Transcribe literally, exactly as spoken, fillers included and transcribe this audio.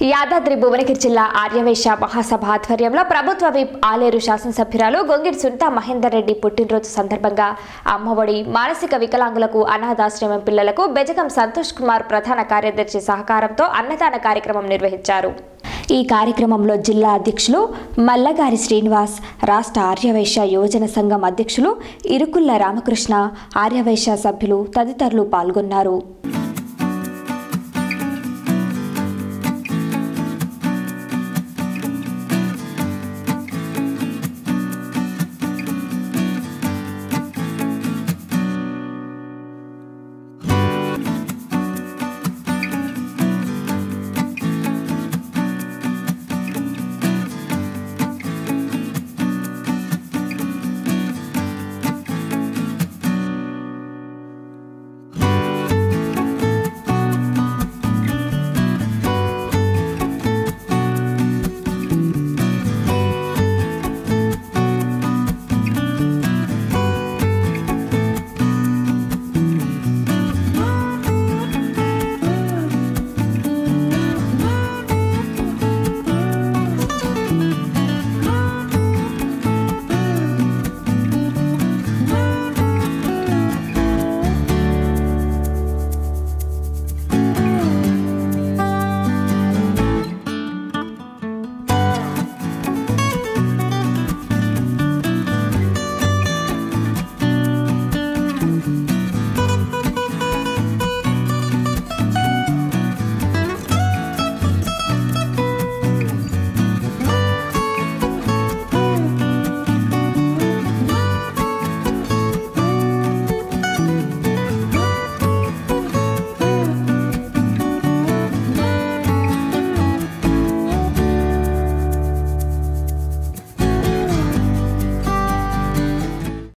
యాదాద్రి భువనగిరి జిల్లా ఆర్యవైశ్య మహాసభ ఆధ్వర్యంలో ప్రభుత్వ విప్ ఆలేరు శాసనసభ్యురాలు గొంగిడి సునీత మహేందర్ రెడ్డి పుట్టినరోజు సందర్భంగా అమ్మఒడి మానసిక వికలాంగులకు అనాథాశ్రమం పిల్లలకు బెజగం సంతోష్ కుమార్ ప్రధాన కార్యదర్శి సహకారంతో అన్నదాన కార్యక్రమం నిర్వహించారు। ఈ కార్యక్రమంలో జిల్లా అధ్యక్షులు మల్లగారి శ్రీనివాస్, రాష్ట్ర ఆర్యవైశ్య యువజన సంఘం అధ్యక్షులు ఇరుకుల్ల రామకృష్ణ, ఆర్యవైశ్య సభ్యులు తదితరులు పాల్గొన్నారు।